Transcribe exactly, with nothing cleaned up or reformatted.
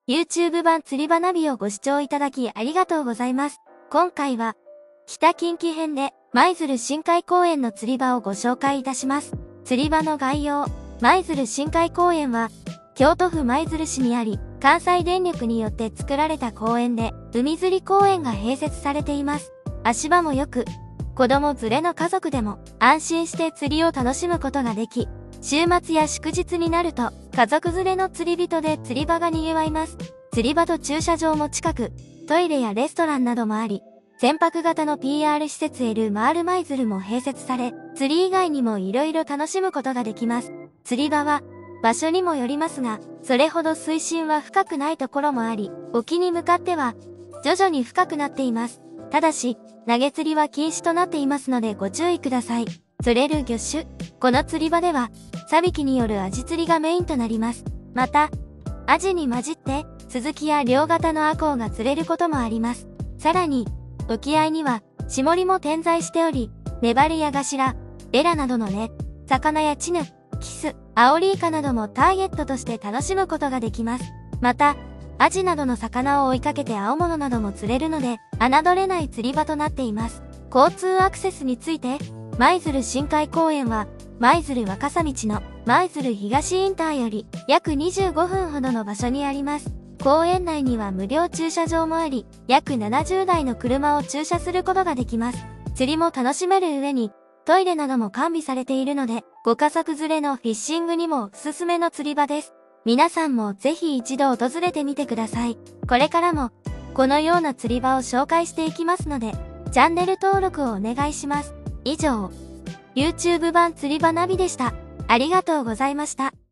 YouTube 版釣り場ナビをご視聴いただきありがとうございます。今回は、北近畿編で、舞鶴深海公園の釣り場をご紹介いたします。釣り場の概要。舞鶴深海公園は、京都府舞鶴市にあり、関西電力によって作られた公園で、海釣り公園が併設されています。足場も良く、子供連れの家族でも安心して釣りを楽しむことができ、週末や祝日になると家族連れの釣り人で釣り場が賑わいます。釣り場と駐車場も近く、トイレやレストランなどもあり、船舶型の ピーアール 施設 エル マール舞鶴も併設され、釣り以外にも色々楽しむことができます。釣り場は場所にもよりますが、それほど水深は深くないところもあり、沖に向かっては徐々に深くなっています。ただし、投げ釣りは禁止となっていますのでご注意ください。釣れる魚種。この釣り場では、サビキによるアジ釣りがメインとなります。また、アジに混じって、スズキや両型のアコウが釣れることもあります。さらに、沖合には、シモリも点在しており、メバルやガシラ、エラなどのね、魚やチヌ、キス、アオリイカなどもターゲットとして楽しむことができます。また、アジなどの魚を追いかけて青物なども釣れるので、侮れない釣り場となっています。交通アクセスについて、舞鶴深海公園は、舞鶴若狭道の舞鶴東インターより約にじゅうごふんほどの場所にあります。公園内には無料駐車場もあり、約ななじゅうだいの車を駐車することができます。釣りも楽しめる上に、トイレなども完備されているので、ご家族連れのフィッシングにもおすすめの釣り場です。皆さんもぜひ一度訪れてみてください。これからも、このような釣り場を紹介していきますので、チャンネル登録をお願いします。以上、YouTube 版釣り場ナビでした。ありがとうございました。